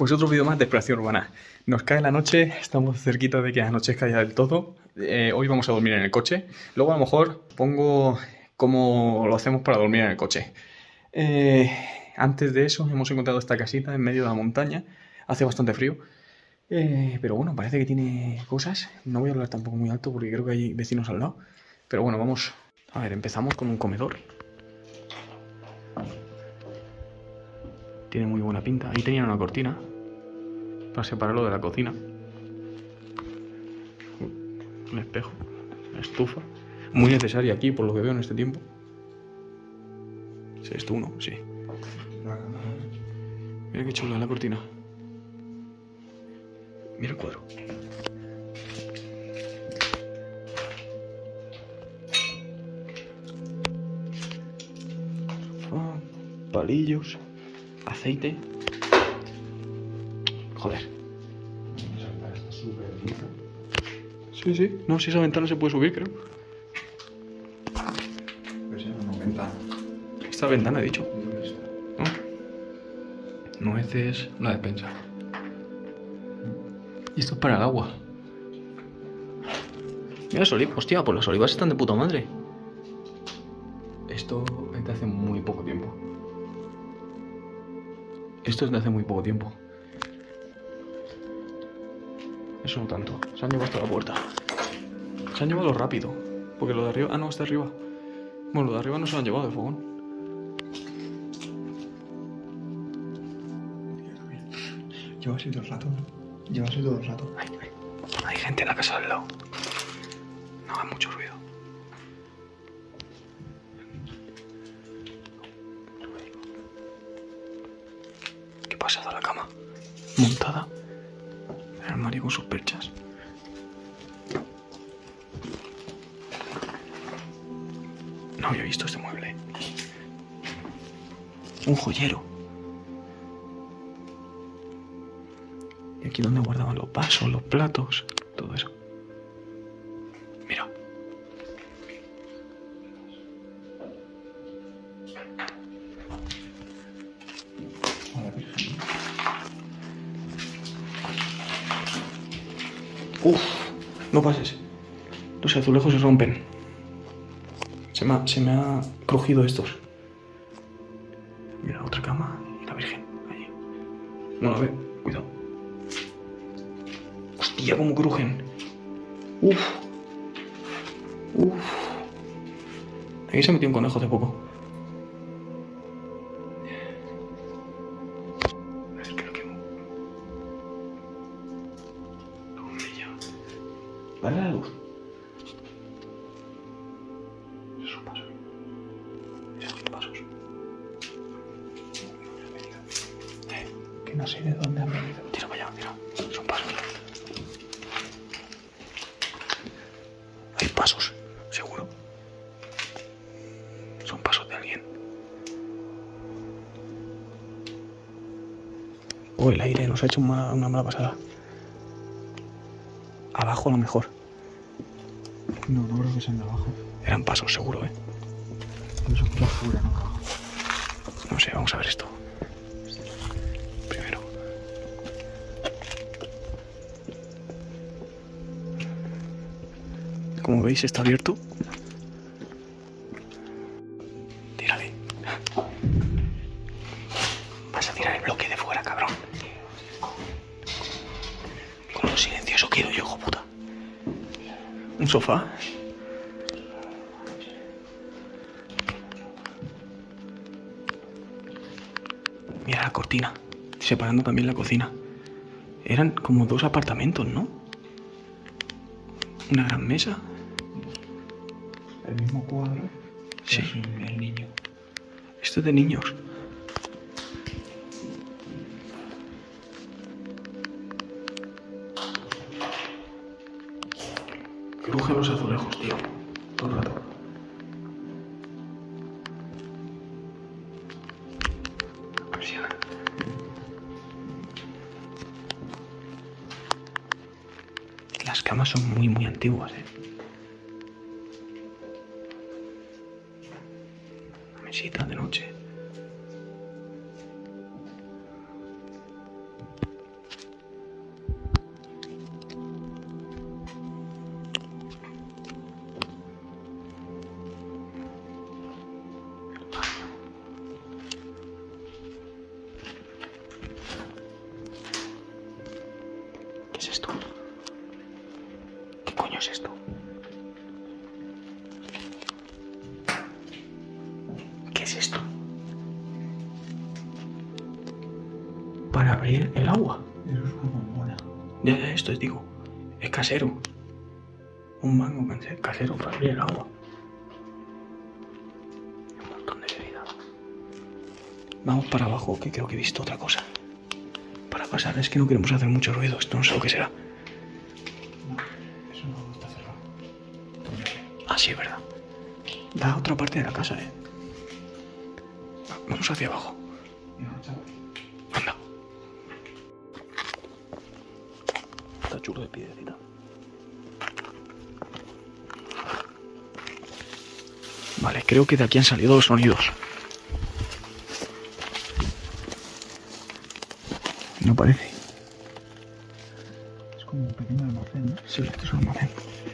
Pues otro vídeo más de exploración urbana. Nos cae la noche, estamos cerquita de que anochezca ya del todo. Hoy vamos a dormir en el coche. Luego a lo mejor pongo cómo lo hacemos para dormir en el coche. Antes de eso hemos encontrado esta casita en medio de la montaña. Hace bastante frío. Pero bueno, parece que tiene cosas. No voy a hablar tampoco muy alto porque creo que hay vecinos al lado. Pero bueno, vamos. A ver, empezamos con un comedor. Tiene muy buena pinta. Ahí tenían una cortina para separarlo de la cocina. Un espejo, una estufa. Muy necesaria aquí, por lo que veo en este tiempo. ¿Es esto uno? Sí. Mira qué chula la cortina. Mira el cuadro. Palillos. Aceite. Joder. Sí, sí. No, si esa ventana se puede subir, creo. Pues era una ventana. Esta ventana, he dicho. ¿No? Nueces, una despensa. Y esto es para el agua. Mira las olivas. Hostia, pues las olivas están de puta madre. Esto es de hace muy poco tiempo. Esto es de hace muy poco tiempo. Eso no tanto. Se han llevado hasta la puerta. Se han llevado rápido. Porque lo de arriba... Ah, no, está arriba. Bueno, lo de arriba no se lo han llevado de fogón. Lleva así todo el rato. Lleva así todo el rato. Hay gente en la casa del lado. No haga mucho ruido. ¿Qué pasa de la cama? Montada. El armario con sus perchas. No había visto este mueble. Un joyero. Y aquí donde guardaban los vasos, los platos, todo eso. Mira. Uf, no pases. Los azulejos se rompen. Se me ha crujido estos. Mira, otra cama y la Virgen. Allí. Bueno, a ver, cuidado. Hostia, cómo crujen. Uf. Uf. Aquí se metió un conejo hace poco. Es que lo quemo. La bombilla. Vale la luz. Esos son pasos. Esos son pasos. Que no sé de dónde han venido. Tira para allá, mira. Son pasos. Hay pasos, seguro. Son pasos de alguien. Oh, el aire nos ha hecho una mala pasada. Abajo a lo mejor. No, no creo que sean de abajo. Eran pasos, seguro, Pero se escucha fuera, ¿no? No sé, vamos a ver esto. Primero. Como veis, está abierto. Tírale. Vas a tirar el bloque de fuera, cabrón. Con lo silencioso quedo yo, hijo puta. Un sofá. Mira la cortina, separando también la cocina. Eran como dos apartamentos, ¿no? Una gran mesa. El mismo cuadro. Sí. El niño. Esto es de niños. Crujen los azulejos, tío. Todo el rato. Persiana. Las camas son muy, muy antiguas, Una mesita de noche. es esto? ¿Qué coño es esto? ¿Qué es esto? Para abrir el agua. Eso es una bombona. Ya, esto digo. Es casero. Un mango casero para abrir el agua. Un montón de bebida. Vamos para abajo, que creo que he visto otra cosa. Para pasar, es que no queremos hacer mucho ruido. Esto no sé lo que será. No, eso no está cerrado. Ah, sí, es verdad. Da a otra parte de la casa, Vamos hacia abajo. Mira, chaval. Anda. Está chulo de piedecita. Vale, creo que de aquí han salido los sonidos. No parece. Es como un pequeño almacén, ¿no? Sí, esto es un almacén.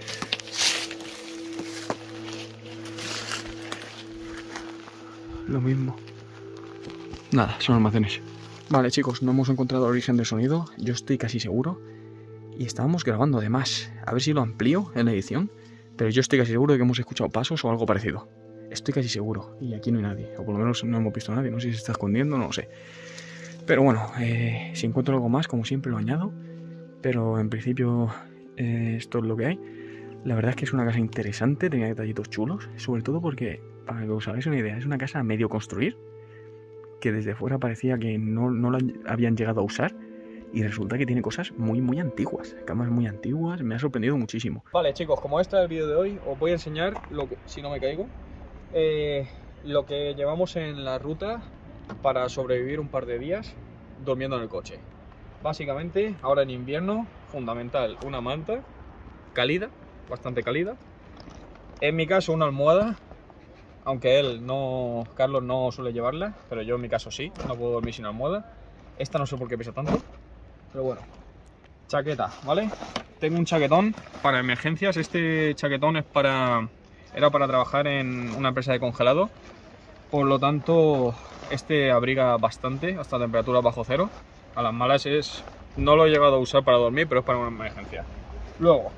Lo mismo. Nada, son almacenes. Vale, chicos, no hemos encontrado el origen del sonido. Yo estoy casi seguro. Y estábamos grabando además. A ver si lo amplío en la edición. Pero yo estoy casi seguro de que hemos escuchado pasos o algo parecido. Estoy casi seguro. Y aquí no hay nadie. O por lo menos no hemos visto a nadie. No sé si se está escondiendo, no lo sé. Pero bueno, si encuentro algo más, como siempre lo añado. Pero en principio esto es lo que hay. La verdad es que es una casa interesante. Tenía detallitos chulos. Sobre todo porque, para que os hagáis una idea, es una casa a medio construir. Que desde fuera parecía que no la habían llegado a usar. Y resulta que tiene cosas muy muy antiguas, camas muy antiguas, me ha sorprendido muchísimo. Vale, chicos, como este es el vídeo de hoy, os voy a enseñar, si no me caigo, lo que llevamos en la ruta para sobrevivir un par de días durmiendo en el coche. Básicamente, ahora en invierno, fundamental, una manta cálida, bastante cálida. En mi caso, una almohada, aunque Carlos no suele llevarla, pero yo en mi caso sí, no puedo dormir sin almohada. Esta no sé por qué pesa tanto. Pero bueno, chaqueta, ¿vale? Tengo un chaquetón para emergencias. Este chaquetón era para trabajar en una empresa de congelado. Por lo tanto, este abriga bastante hasta temperaturas bajo cero. A las malas no lo he llegado a usar para dormir, pero es para una emergencia. Luego,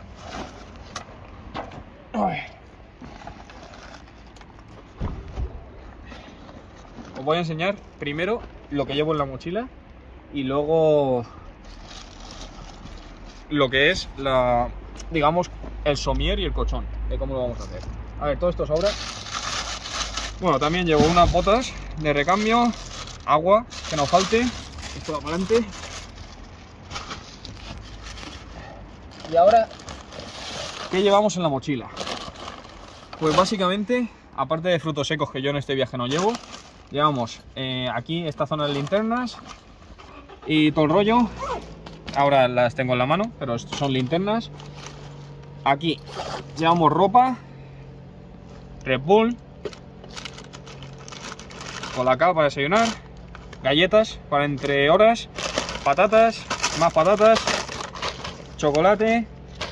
os voy a enseñar primero lo que llevo en la mochila y luego lo que es digamos, el somier y el colchón de cómo lo vamos a hacer. A ver, todo esto sobra. Bueno, también llevo unas botas de recambio, agua, que no falte, esto va para adelante. Y ahora, ¿qué llevamos en la mochila? Pues básicamente, aparte de frutos secos que yo en este viaje no llevo, llevamos aquí esta zona de linternas y todo el rollo. Ahora las tengo en la mano, pero son linternas. Aquí llevamos ropa, Red Bull, Colacao para desayunar, galletas para entre horas, patatas, más patatas, chocolate,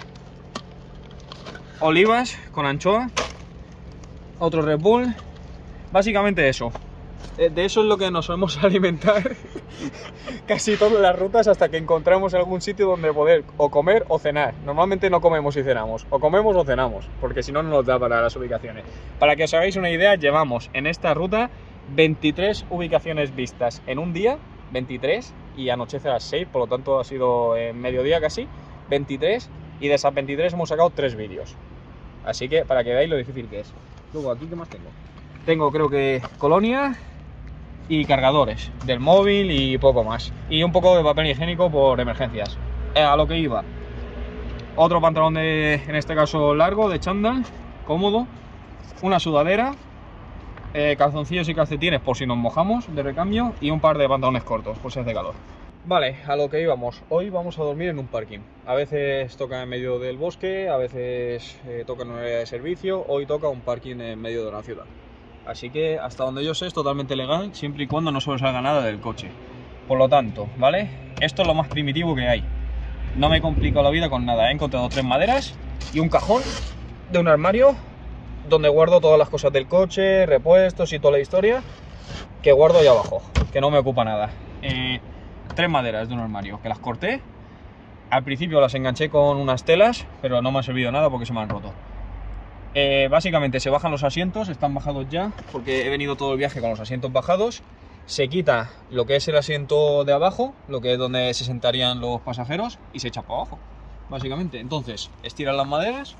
olivas con anchoa, otro Red Bull. Básicamente eso. De eso es lo que nos solemos alimentar casi todas las rutas hasta que encontramos algún sitio donde poder o comer o cenar. Normalmente no comemos y cenamos, o comemos o cenamos, porque si no, no nos da para las ubicaciones. Para que os hagáis una idea, llevamos en esta ruta 23 ubicaciones vistas en un día, 23, y anochece a las 6, por lo tanto ha sido mediodía casi, 23, y de esas 23 hemos sacado 3 vídeos. Así que para que veáis lo difícil que es. Luego, ¿aquí qué más tengo? Tengo, creo que, colonia y cargadores del móvil y poco más. Y un poco de papel higiénico por emergencias. A lo que iba. Otro pantalón en este caso largo, de chándal, cómodo. Una sudadera, calzoncillos y calcetines por si nos mojamos, de recambio. Y un par de pantalones cortos, por si hace calor. Vale, a lo que íbamos. Hoy vamos a dormir en un parking. A veces toca en medio del bosque, a veces toca en un área de servicio. Hoy toca un parking en medio de una ciudad. Así que hasta donde yo sé es totalmente legal, siempre y cuando no sobresalga nada del coche. Por lo tanto, ¿vale? Esto es lo más primitivo que hay. No me he complicado la vida con nada. He encontrado 3 maderas y un cajón de un armario donde guardo todas las cosas del coche, repuestos y toda la historia, que guardo ahí abajo, que no me ocupa nada. 3 maderas de un armario que las corté, Al principio las enganché con unas telas, pero no me ha servido nada porque se me han roto. Básicamente se bajan los asientos, están bajados ya, porque he venido todo el viaje con los asientos bajados. Se quita lo que es el asiento de abajo, lo que es donde se sentarían los pasajeros, y se echa para abajo, básicamente. Entonces, estiran las maderas.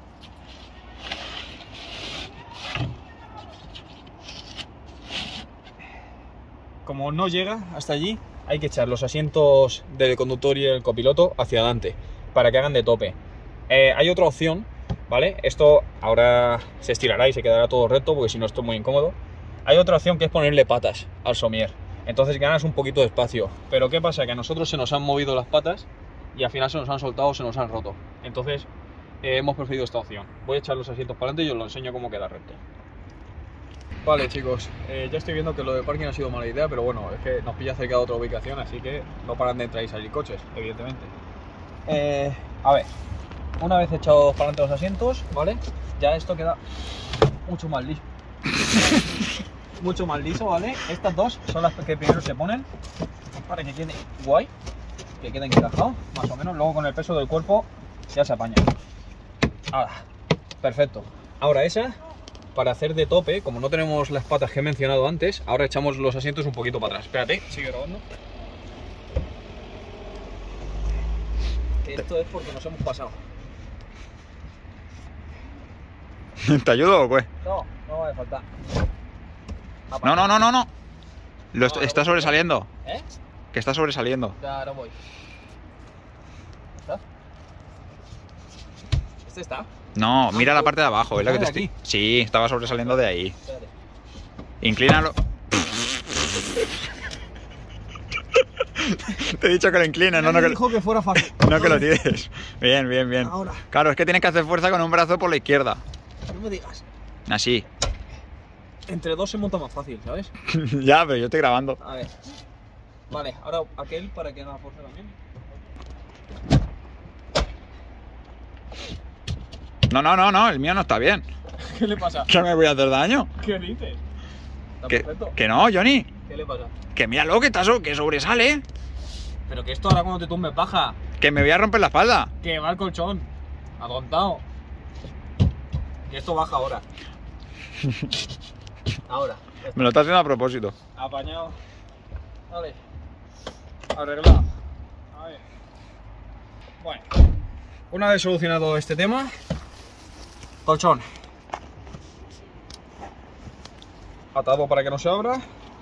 Como no llega hasta allí, hay que echar los asientos del conductor y el copiloto hacia adelante para que hagan de tope. Hay otra opción, ¿vale? Esto ahora se estirará y se quedará todo recto porque si no esto es muy incómodo. Hay otra opción que es ponerle patas al somier. Entonces ganas un poquito de espacio. Pero ¿qué pasa? Que a nosotros se nos han movido las patas y al final se nos han soltado, se nos han roto. Entonces hemos preferido esta opción. Voy a echar los asientos para adelante y os lo enseño cómo queda recto. Vale, chicos, ya estoy viendo que lo de parking ha sido mala idea, pero bueno, es que nos pilla cerca de otra ubicación, así que no paran de entrar y salir coches, evidentemente. A ver, una vez echados para adelante los asientos, ¿vale? Ya esto queda mucho más liso. Mucho más liso, ¿vale? Estas dos son las que primero se ponen para que quede guay, que quede encajado, más o menos. Luego con el peso del cuerpo ya se apaña. Ahora, perfecto. Ahora esa, para hacer de tope, como no tenemos las patas que he mencionado antes, ahora echamos los asientos un poquito para atrás. Espérate, sigue grabando. Esto es porque nos hemos pasado. ¿Te ayudo o qué? No, no va a faltar. No. Está sobresaliendo. ¿Eh? Que está sobresaliendo. Ya, ahora voy. ¿Está? ¿Este está? No, mira la parte de abajo, es la que te de estoy... aquí. Sí, estaba sobresaliendo de ahí. Espérate. Inclínalo. Te he dicho que lo inclines, no Me que dijo que fuera fácil. no que lo tires. Bien, bien, bien. Ahora. Claro, es que tienes que hacer fuerza con un brazo por la izquierda. No me digas. Así. Entre dos se monta más fácil, ¿sabes? Ya, pero yo estoy grabando. A ver. Vale, ahora aquel para que no force también. No, el mío no está bien. ¿Qué le pasa? ¿Que me voy a hacer daño? ¿Qué dices? Está Que, perfecto. que no, Johnny. ¿Qué le pasa? Que míralo, que está que sobresale. Pero que esto ahora cuando te tumbes baja. Que me voy a romper la espalda. Que va el colchón. Atontado. Que esto baja ahora. Ahora. Me lo está haciendo a propósito. Apañado. Vale. Arreglado. A ver. Bueno. Una vez solucionado este tema, colchón. Atado para que no se abra.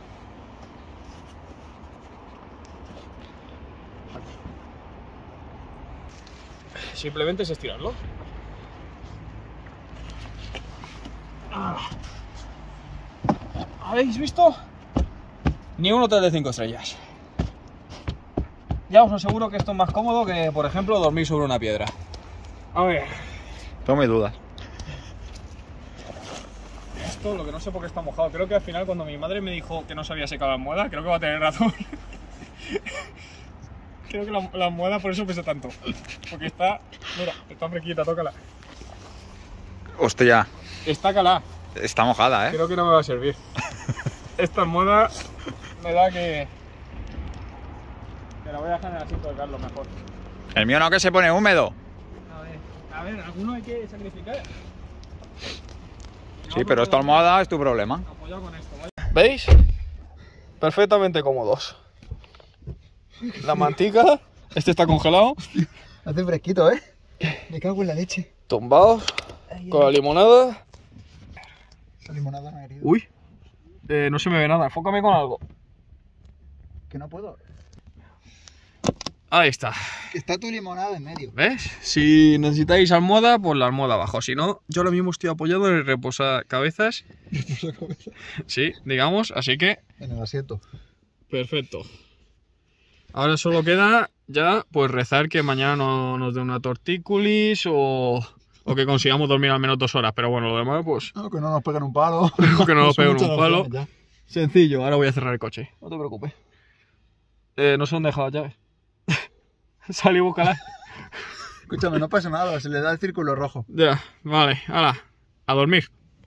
Simplemente es estirarlo. ¿Habéis visto? Ni un hotel de 5 estrellas. Ya os aseguro que esto es más cómodo que, por ejemplo, dormir sobre una piedra. A ver. Tengo mis dudas. Esto, lo que no sé por qué está mojado. Creo que al final cuando mi madre me dijo que no se había secado la almohada, creo que va a tener razón. Creo que la almohada por eso pesa tanto. Porque está... Mira, está fresquita, tócala. Hostia, Está calada. está mojada, ¿eh? Creo que no me va a servir. Esta almohada me da que la voy a dejar en el asiento de Carlos mejor. El mío no, que se pone húmedo. A ver, alguno hay que sacrificar. Sí, pero esta almohada es tu problema. Apoyado con esto, ¿vale? ¿Veis? Perfectamente cómodos. La mantica, este está congelado. Hace fresquito, ¿eh? Me cago en la leche. Tumbados, con la limonada. Esa limonada me ha herido. Uy, no se me ve nada, enfócame con algo. Que no puedo. Ahí está. Que está tu limonada en medio. ¿Ves? Si necesitáis almohada, pues la almohada abajo. Si no, yo ahora mismo estoy apoyado en el reposacabezas. Sí, digamos, así que... En el asiento. Perfecto. Ahora solo queda ya pues rezar que mañana no nos dé una tortícolis o que consigamos dormir al menos 2 horas. Pero bueno, lo demás pues... No, que no nos peguen un palo. Que no nos peguen Son un muchas palo. opciones ya. Sencillo, ahora voy a cerrar el coche. No te preocupes. No se han dejado las llaves. Sal y búscala. Escúchame, no pasa nada, se le da el círculo rojo. Ya, vale, hala, a dormir.